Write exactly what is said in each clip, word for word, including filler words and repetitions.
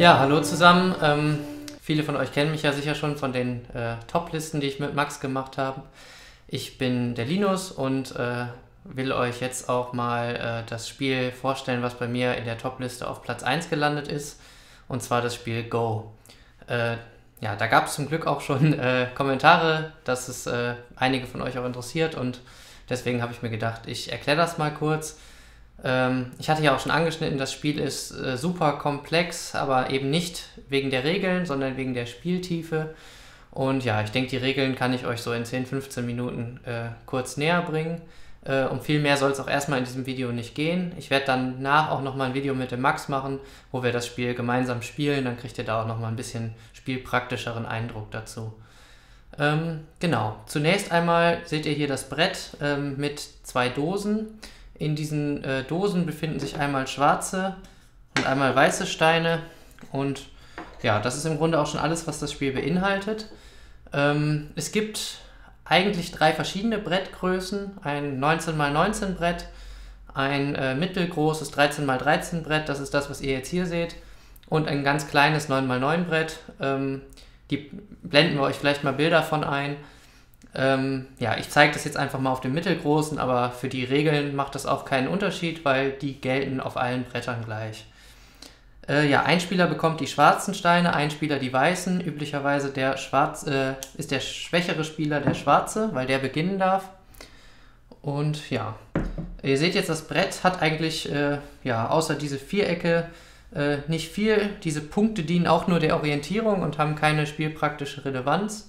Ja, hallo zusammen. Ähm, viele von euch kennen mich ja sicher schon von den äh, Top-Listen, die ich mit Max gemacht habe. Ich bin der Linus und äh, will euch jetzt auch mal äh, das Spiel vorstellen, was bei mir in der Top-Liste auf Platz eins gelandet ist. Und zwar das Spiel Go. Äh, ja, da gab es zum Glück auch schon äh, Kommentare, dass es äh, einige von euch auch interessiert. Und deswegen habe ich mir gedacht, ich erkläre das mal kurz. Ich hatte ja auch schon angeschnitten, das Spiel ist äh, super komplex, aber eben nicht wegen der Regeln, sondern wegen der Spieltiefe. Und ja, ich denke, die Regeln kann ich euch so in zehn, fünfzehn Minuten äh, kurz näher bringen. Äh, um viel mehr soll es auch erstmal in diesem Video nicht gehen. Ich werde dann nach auch nochmal ein Video mit dem Max machen, wo wir das Spiel gemeinsam spielen. Dann kriegt ihr da auch nochmal ein bisschen spielpraktischeren Eindruck dazu. Ähm, genau, zunächst einmal seht ihr hier das Brett ähm, mit zwei Dosen. In diesen äh, Dosen befinden sich einmal schwarze und einmal weiße Steine und ja, das ist im Grunde auch schon alles, was das Spiel beinhaltet. Ähm, es gibt eigentlich drei verschiedene Brettgrößen, ein neunzehn mal neunzehn Brett, ein äh, mittelgroßes dreizehn mal dreizehn Brett, das ist das, was ihr jetzt hier seht, und ein ganz kleines neun mal neun Brett. Ähm, die blenden wir euch vielleicht mal Bilder von ein. Ähm, ja, ich zeige das jetzt einfach mal auf dem mittelgroßen, aber für die Regeln macht das auch keinen Unterschied, weil die gelten auf allen Brettern gleich. Äh, ja, ein Spieler bekommt die schwarzen Steine, ein Spieler die weißen. Üblicherweise der Schwarz, äh, ist der schwächere Spieler der schwarze, weil der beginnen darf. Und ja, ihr seht jetzt, das Brett hat eigentlich, äh, ja, außer diese Vierecke äh, nicht viel. Diese Punkte dienen auch nur der Orientierung und haben keine spielpraktische Relevanz.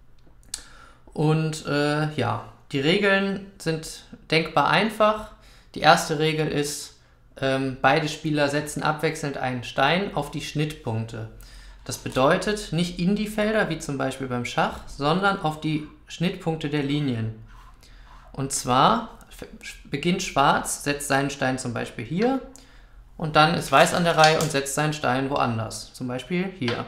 Und äh, ja, die Regeln sind denkbar einfach. Die erste Regel ist, ähm, beide Spieler setzen abwechselnd einen Stein auf die Schnittpunkte. Das bedeutet nicht in die Felder, wie zum Beispiel beim Schach, sondern auf die Schnittpunkte der Linien. Und zwar beginnt Schwarz, setzt seinen Stein zum Beispiel hier und dann ist Weiß an der Reihe und setzt seinen Stein woanders, zum Beispiel hier.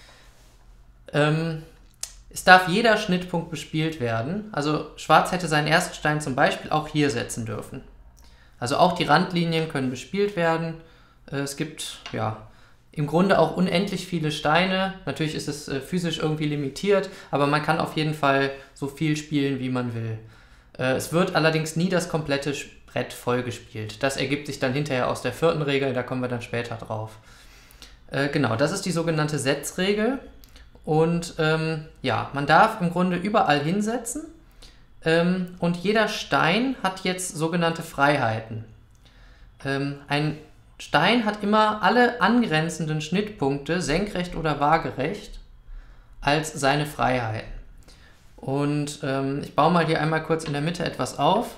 Ähm, Es darf jeder Schnittpunkt bespielt werden, also Schwarz hätte seinen ersten Stein zum Beispiel auch hier setzen dürfen. Also auch die Randlinien können bespielt werden. Es gibt ja im Grunde auch unendlich viele Steine. Natürlich ist es physisch irgendwie limitiert, aber man kann auf jeden Fall so viel spielen, wie man will. Es wird allerdings nie das komplette Brett voll gespielt. Das ergibt sich dann hinterher aus der vierten Regel, da kommen wir dann später drauf. Genau, das ist die sogenannte Setzregel. Und ähm, ja, man darf im Grunde überall hinsetzen ähm, und jeder Stein hat jetzt sogenannte Freiheiten. Ähm, ein Stein hat immer alle angrenzenden Schnittpunkte, senkrecht oder waagerecht, als seine Freiheiten. Und ähm, ich baue mal hier einmal kurz in der Mitte etwas auf.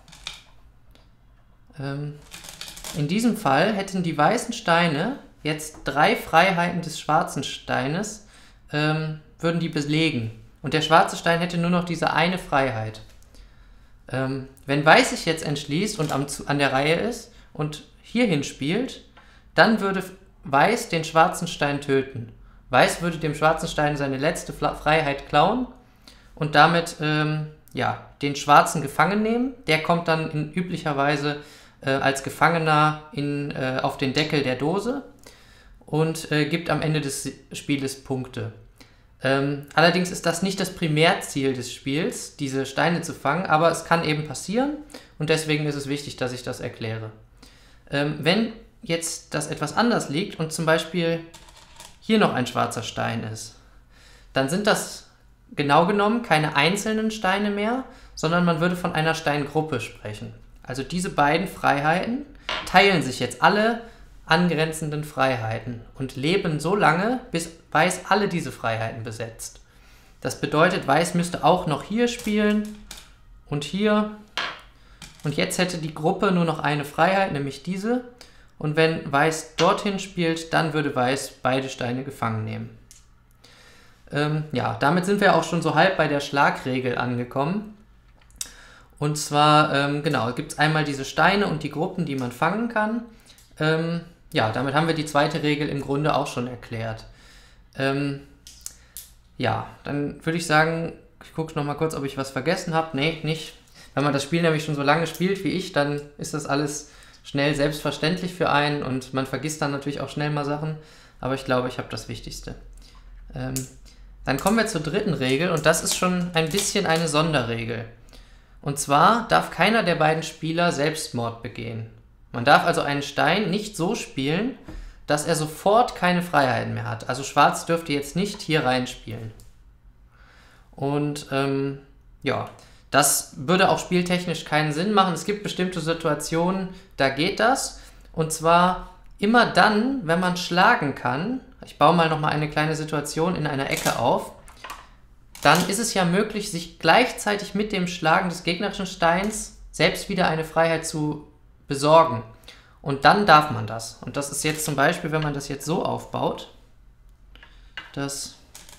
Ähm, in diesem Fall hätten die weißen Steine jetzt drei Freiheiten des schwarzen Steines, Ähm, würden die belegen. Und der schwarze Stein hätte nur noch diese eine Freiheit. Ähm, wenn Weiß sich jetzt entschließt und am, an der Reihe ist und hierhin spielt, dann würde Weiß den schwarzen Stein töten. Weiß würde dem schwarzen Stein seine letzte Freiheit klauen und damit ähm, ja, den Schwarzen gefangen nehmen. Der kommt dann in üblicherweise äh, als Gefangener in, äh, auf den Deckel der Dose und äh, gibt am Ende des Spieles Punkte. Ähm, allerdings ist das nicht das Primärziel des Spiels, diese Steine zu fangen, aber es kann eben passieren und deswegen ist es wichtig, dass ich das erkläre. Ähm, wenn jetzt das etwas anders liegt und zum Beispiel hier noch ein schwarzer Stein ist, dann sind das genau genommen keine einzelnen Steine mehr, sondern man würde von einer Steingruppe sprechen. Also diese beiden Freiheiten teilen sich jetzt alle angrenzenden Freiheiten und leben so lange, bis Weiß alle diese Freiheiten besetzt. Das bedeutet, Weiß müsste auch noch hier spielen und hier. Und jetzt hätte die Gruppe nur noch eine Freiheit, nämlich diese. Und wenn Weiß dorthin spielt, dann würde Weiß beide Steine gefangen nehmen. Ähm, ja, damit sind wir auch schon so halb bei der Schlagregel angekommen. Und zwar, ähm, genau, gibt es einmal diese Steine und die Gruppen, die man fangen kann. Ähm, Ja, damit haben wir die zweite Regel im Grunde auch schon erklärt. Ähm, ja, dann würde ich sagen, ich gucke noch mal kurz, ob ich was vergessen habe. Nee, nicht. Wenn man das Spiel nämlich schon so lange spielt wie ich, dann ist das alles schnell selbstverständlich für einen und man vergisst dann natürlich auch schnell mal Sachen. aber ich glaube, ich habe das Wichtigste. Ähm, dann kommen wir zur dritten Regel und das ist schon ein bisschen eine Sonderregel. Und zwar darf keiner der beiden Spieler Selbstmord begehen. Man darf also einen Stein nicht so spielen, dass er sofort keine Freiheiten mehr hat. Also Schwarz dürfte jetzt nicht hier reinspielen. Und ähm, ja, das würde auch spieltechnisch keinen Sinn machen. Es gibt bestimmte Situationen, da geht das. Und zwar immer dann, wenn man schlagen kann. Ich baue mal nochmal eine kleine Situation in einer Ecke auf. Dann ist es ja möglich, sich gleichzeitig mit dem Schlagen des gegnerischen Steins selbst wieder eine Freiheit zu besorgen. Und dann darf man das. Und das ist jetzt zum Beispiel, wenn man das jetzt so aufbaut, dass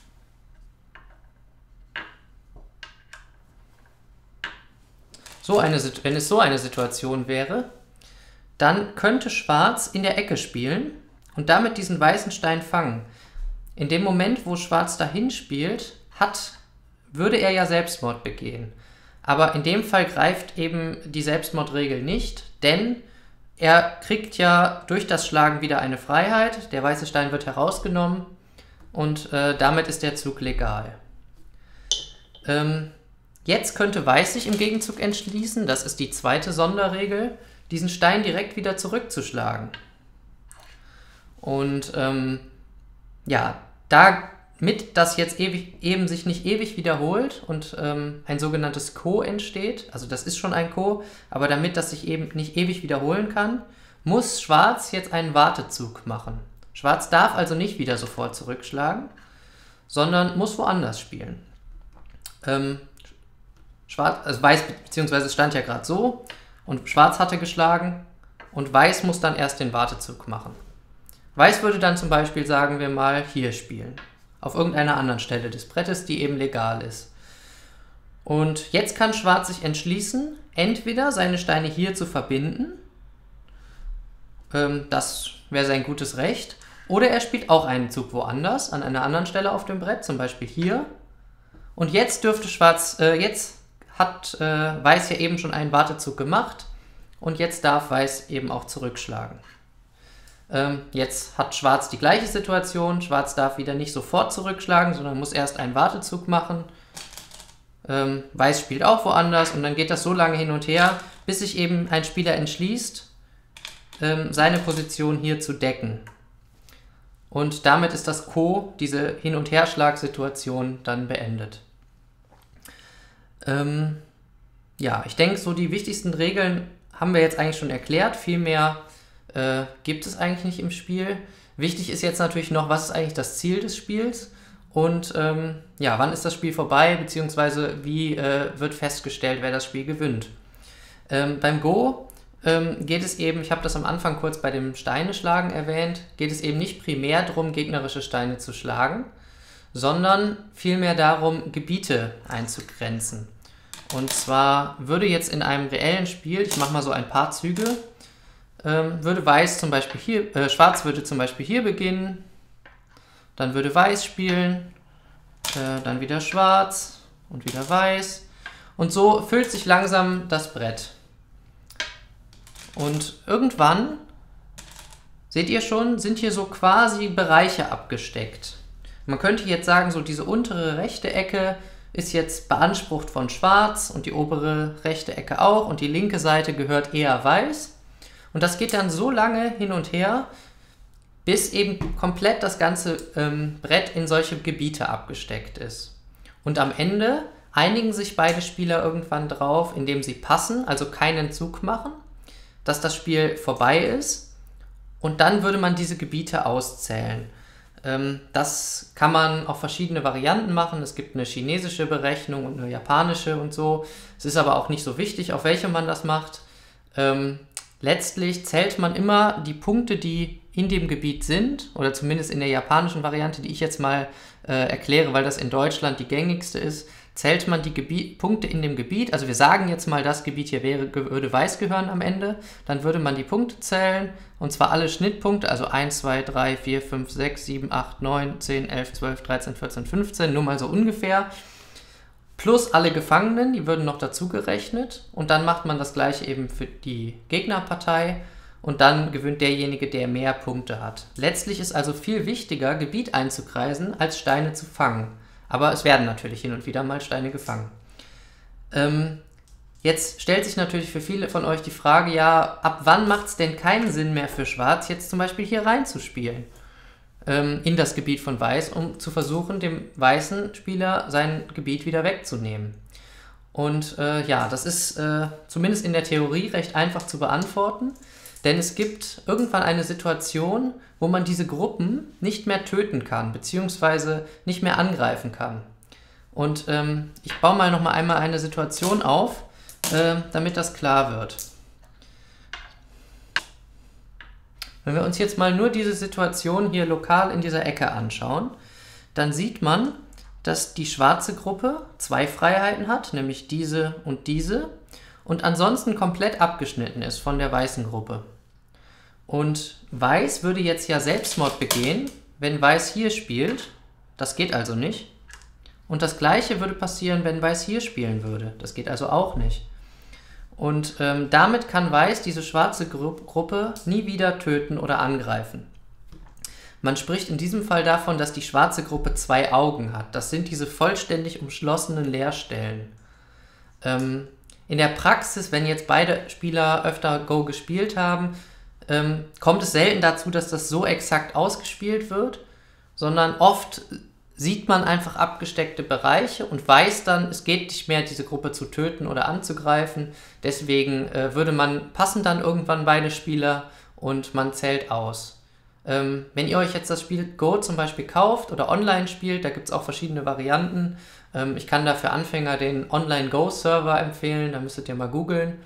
so eine, wenn es so eine Situation wäre, dann könnte Schwarz in der Ecke spielen und damit diesen weißen Stein fangen. In dem Moment, wo Schwarz dahin spielt, hat, würde er ja Selbstmord begehen. Aber in dem Fall greift eben die Selbstmordregel nicht, denn er kriegt ja durch das Schlagen wieder eine Freiheit, der weiße Stein wird herausgenommen und äh, damit ist der Zug legal. Ähm, jetzt könnte Weiß sich im Gegenzug entschließen, das ist die zweite Sonderregel, diesen Stein direkt wieder zurückzuschlagen. Und ähm, ja, damit das jetzt ewig, eben sich nicht ewig wiederholt und ähm, ein sogenanntes Ko entsteht, also das ist schon ein Ko, aber damit das sich eben nicht ewig wiederholen kann, muss Schwarz jetzt einen Wartezug machen. Schwarz darf also nicht wieder sofort zurückschlagen, sondern muss woanders spielen. Ähm, Schwarz, also Weiß, beziehungsweise es stand ja gerade so, und Schwarz hatte geschlagen und Weiß muss dann erst den Wartezug machen. Weiß würde dann zum Beispiel, sagen wir mal, hier spielen. Auf irgendeiner anderen Stelle des Brettes, die eben legal ist. Und jetzt kann Schwarz sich entschließen, entweder seine Steine hier zu verbinden, ähm, das wäre sein gutes Recht, oder er spielt auch einen Zug woanders, an einer anderen Stelle auf dem Brett, zum Beispiel hier. Und jetzt dürfte Schwarz, äh, jetzt hat äh, Weiß ja eben schon einen Wartezug gemacht und jetzt darf Weiß eben auch zurückschlagen. Ähm, jetzt hat Schwarz die gleiche Situation. Schwarz darf wieder nicht sofort zurückschlagen, sondern muss erst einen Wartezug machen. Ähm, Weiß spielt auch woanders und dann geht das so lange hin und her, bis sich eben ein Spieler entschließt, ähm, seine Position hier zu decken. Und damit ist das Ko, diese Hin- und Herschlagssituation, dann beendet. Ähm, ja, ich denke, so die wichtigsten Regeln haben wir jetzt eigentlich schon erklärt. Viel mehr äh, gibt es eigentlich nicht im Spiel. Wichtig ist jetzt natürlich noch, was ist eigentlich das Ziel des Spiels und ähm, ja, wann ist das Spiel vorbei, beziehungsweise wie äh, wird festgestellt, wer das Spiel gewinnt. Ähm, beim Go ähm, geht es eben, ich habe das am Anfang kurz bei dem Steineschlagen erwähnt, geht es eben nicht primär darum, gegnerische Steine zu schlagen, sondern vielmehr darum, Gebiete einzugrenzen. Und zwar würde jetzt in einem reellen Spiel, ich mache mal so ein paar Züge, ähm, würde Weiß zum Beispiel hier, äh, Schwarz würde zum Beispiel hier beginnen, dann würde Weiß spielen, äh, dann wieder Schwarz und wieder Weiß. Und so füllt sich langsam das Brett. Und irgendwann, seht ihr schon, sind hier so quasi Bereiche abgesteckt. Man könnte jetzt sagen, so diese untere rechte Ecke ist jetzt beansprucht von Schwarz und die obere rechte Ecke auch und die linke Seite gehört eher Weiß. Und das geht dann so lange hin und her, bis eben komplett das ganze ähm, Brett in solche Gebiete abgesteckt ist. Und am Ende einigen sich beide Spieler irgendwann drauf, indem sie passen, also keinen Zug machen, dass das Spiel vorbei ist und dann würde man diese Gebiete auszählen. Ähm, das kann man auf verschiedene Varianten machen. Es gibt eine chinesische Berechnung und eine japanische und so. Es ist aber auch nicht so wichtig, auf welche man das macht. Ähm, letztlich zählt man immer die Punkte, die in dem Gebiet sind, oder zumindest in der japanischen Variante, die ich jetzt mal äh, erkläre, weil das in Deutschland die gängigste ist, zählt man die Gebiet, Punkte in dem Gebiet, also wir sagen jetzt mal, das Gebiet hier wäre, würde Weiß gehören am Ende, dann würde man die Punkte zählen, und zwar alle Schnittpunkte, also eins, zwei, drei, vier, fünf, sechs, sieben, acht, neun, zehn, elf, zwölf, dreizehn, vierzehn, fünfzehn, nur mal so ungefähr, plus alle Gefangenen, die würden noch dazu gerechnet, und dann macht man das gleiche eben für die Gegnerpartei, und dann gewinnt derjenige, der mehr Punkte hat. Letztlich ist also viel wichtiger, Gebiet einzukreisen, als Steine zu fangen. Aber es werden natürlich hin und wieder mal Steine gefangen. Ähm, jetzt stellt sich natürlich für viele von euch die Frage, ja, ab wann macht es denn keinen Sinn mehr für Schwarz, jetzt zum Beispiel hier reinzuspielen? Ähm, in das Gebiet von Weiß, um zu versuchen, dem weißen Spieler sein Gebiet wieder wegzunehmen. Und äh, ja, das ist äh, zumindest in der Theorie recht einfach zu beantworten, denn es gibt irgendwann eine Situation, wo man diese Gruppen nicht mehr töten kann, beziehungsweise nicht mehr angreifen kann. Und ähm, ich baue mal noch mal einmal eine Situation auf, äh, damit das klar wird. Wenn wir uns jetzt mal nur diese Situation hier lokal in dieser Ecke anschauen, dann sieht man, dass die schwarze Gruppe zwei Freiheiten hat, nämlich diese und diese, und ansonsten komplett abgeschnitten ist von der weißen Gruppe. Und Weiß würde jetzt ja Selbstmord begehen, wenn Weiß hier spielt. Das geht also nicht. Und das Gleiche würde passieren, wenn Weiß hier spielen würde. Das geht also auch nicht. Und ähm, damit kann Weiß diese schwarze Gru Gruppe nie wieder töten oder angreifen. Man spricht in diesem Fall davon, dass die schwarze Gruppe zwei Augen hat. Das sind diese vollständig umschlossenen Leerstellen. Ähm, in der Praxis, wenn jetzt beide Spieler öfter Go gespielt haben, ähm, kommt es selten dazu, dass das so exakt ausgespielt wird, sondern oft sieht man einfach abgesteckte Bereiche und weiß dann, es geht nicht mehr, diese Gruppe zu töten oder anzugreifen. Deswegen äh, würde man, passen dann irgendwann beide Spieler und man zählt aus. Ähm, wenn ihr euch jetzt das Spiel Go zum Beispiel kauft oder online spielt, da gibt es auch verschiedene Varianten. Ähm, ich kann da für Anfänger den Online-Go-Server empfehlen, da müsstet ihr mal googeln.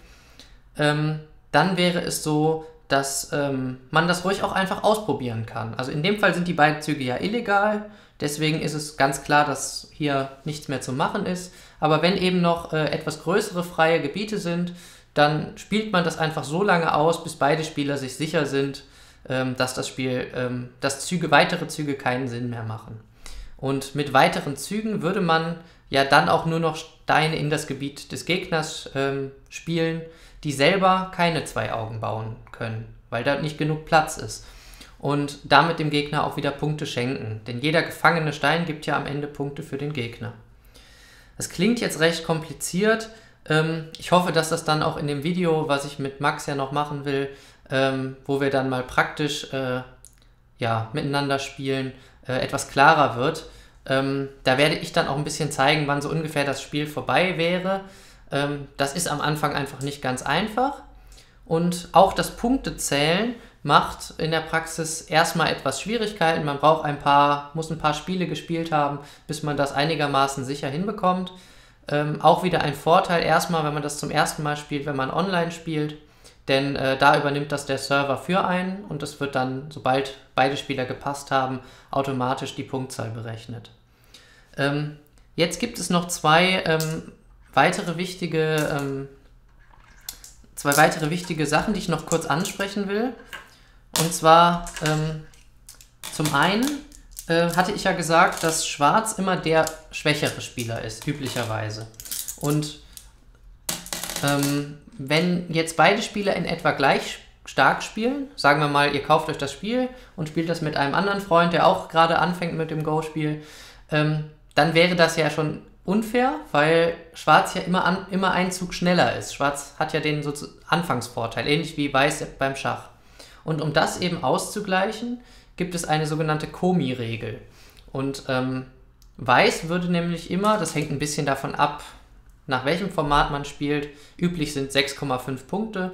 Ähm, dann wäre es so, dass ähm, man das ruhig auch einfach ausprobieren kann. Also in dem Fall sind die beiden Züge ja illegal, deswegen ist es ganz klar, dass hier nichts mehr zu machen ist. Aber wenn eben noch äh, etwas größere freie Gebiete sind, dann spielt man das einfach so lange aus, bis beide Spieler sich sicher sind, ähm, dass das Spiel, ähm, dass Züge, weitere Züge keinen Sinn mehr machen. Und mit weiteren Zügen würde man ja dann auch nur noch Steine in das Gebiet des Gegners ähm, spielen, die selber keine zwei Augen bauen können, weil da nicht genug Platz ist. Und damit dem Gegner auch wieder Punkte schenken. Denn jeder gefangene Stein gibt ja am Ende Punkte für den Gegner. Das klingt jetzt recht kompliziert. Ähm, ich hoffe, dass das dann auch in dem Video, was ich mit Max ja noch machen will, ähm, wo wir dann mal praktisch äh, ja, miteinander spielen, äh, etwas klarer wird. Ähm, da werde ich dann auch ein bisschen zeigen, wann so ungefähr das Spiel vorbei wäre. Ähm, das ist am Anfang einfach nicht ganz einfach. Und auch das Punktezählen macht in der Praxis erstmal etwas Schwierigkeiten. Man braucht ein paar, muss ein paar Spiele gespielt haben, bis man das einigermaßen sicher hinbekommt. Ähm, auch wieder ein Vorteil erstmal, wenn man das zum ersten Mal spielt, wenn man online spielt, denn äh, da übernimmt das der Server für einen und es wird dann, sobald beide Spieler gepasst haben, automatisch die Punktzahl berechnet. Ähm, jetzt gibt es noch zwei ähm, weitere wichtige ähm, zwei weitere wichtige Sachen, die ich noch kurz ansprechen will. Und zwar ähm, zum einen äh, hatte ich ja gesagt, dass Schwarz immer der schwächere Spieler ist, üblicherweise. Und ähm, wenn jetzt beide Spieler in etwa gleich stark spielen, sagen wir mal, ihr kauft euch das Spiel und spielt das mit einem anderen Freund, der auch gerade anfängt mit dem Go-Spiel, ähm, dann wäre das ja schon unfair, weil Schwarz ja immer, an, immer einen Zug schneller ist. Schwarz hat ja den so Anfangsvorteil, ähnlich wie Weiß beim Schach. Und um das eben auszugleichen, gibt es eine sogenannte Komi-Regel. Und ähm, Weiß würde nämlich immer, das hängt ein bisschen davon ab, nach welchem Format man spielt, üblich sind sechs Komma fünf Punkte,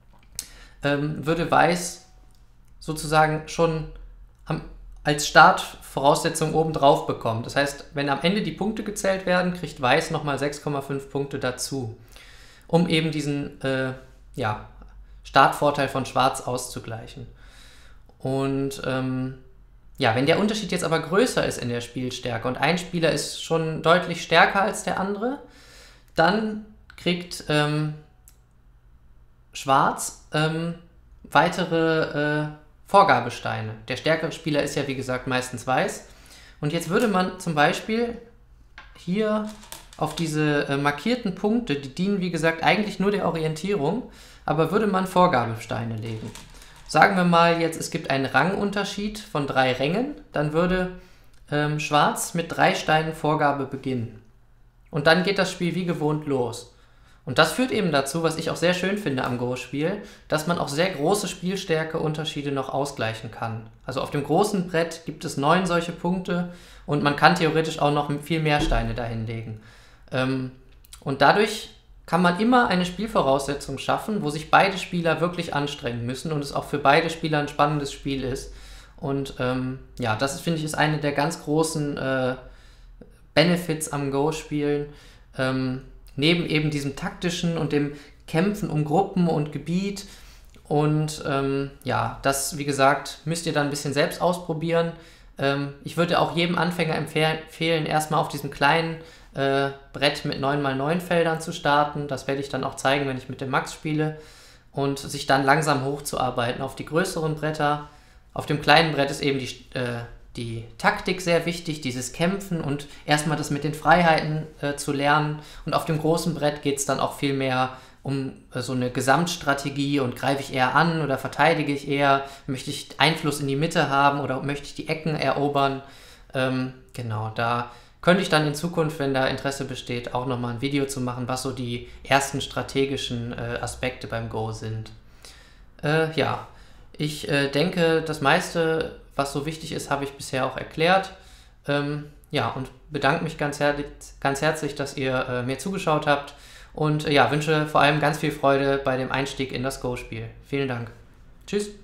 ähm, würde Weiß sozusagen schon am, als Startvoraussetzung obendrauf bekommen. Das heißt, wenn am Ende die Punkte gezählt werden, kriegt Weiß nochmal sechs Komma fünf Punkte dazu, um eben diesen äh, ja, Startvorteil von Schwarz auszugleichen. Und ähm, ja, wenn der Unterschied jetzt aber größer ist in der Spielstärke und ein Spieler ist schon deutlich stärker als der andere, dann kriegt ähm, Schwarz ähm, weitere äh, Vorgabesteine. Der stärkere Spieler ist ja, wie gesagt, meistens Weiß. Und jetzt würde man zum Beispiel hier auf diese äh, markierten Punkte, die dienen, wie gesagt, eigentlich nur der Orientierung, aber würde man Vorgabesteine legen. sagen wir mal jetzt, es gibt einen Rangunterschied von drei Rängen, dann würde ähm, Schwarz mit drei Steinen Vorgabe beginnen. Und dann geht das Spiel wie gewohnt los. Und das führt eben dazu, was ich auch sehr schön finde am Go-Spiel, dass man auch sehr große Spielstärke-Unterschiede noch ausgleichen kann. Also auf dem großen Brett gibt es neun solche Punkte und man kann theoretisch auch noch viel mehr Steine dahinlegen. Ähm, und dadurch kann man immer eine Spielvoraussetzung schaffen, wo sich beide Spieler wirklich anstrengen müssen und es auch für beide Spieler ein spannendes Spiel ist. Und ähm, ja, das finde ich ist eine der ganz großen äh, Benefits am Go-Spielen. Ähm, Neben eben diesem taktischen und dem Kämpfen um Gruppen und Gebiet. Und ähm, ja, das, wie gesagt, müsst ihr dann ein bisschen selbst ausprobieren. Ähm, ich würde auch jedem Anfänger empfehlen, erstmal auf diesem kleinen äh, Brett mit neun mal neun Feldern zu starten. Das werde ich dann auch zeigen, wenn ich mit dem Max spiele. Und sich dann langsam hochzuarbeiten auf die größeren Bretter. Auf dem kleinen Brett ist eben die... Äh, die Taktik sehr wichtig, dieses Kämpfen und erstmal das mit den Freiheiten äh, zu lernen. Und auf dem großen Brett geht es dann auch viel mehr um äh, so eine Gesamtstrategie und greife ich eher an oder verteidige ich eher, möchte ich Einfluss in die Mitte haben oder möchte ich die Ecken erobern. Ähm, genau, da könnte ich dann in Zukunft, wenn da Interesse besteht, auch nochmal ein Video zu machen, was so die ersten strategischen äh, Aspekte beim Go sind. Äh, ja, ich äh, denke, das meiste, was so wichtig ist, habe ich bisher auch erklärt. Ähm, ja, und bedanke mich ganz, her ganz herzlich, dass ihr äh, mir zugeschaut habt und äh, ja, wünsche vor allem ganz viel Freude bei dem Einstieg in das Go-Spiel. Vielen Dank. Tschüss.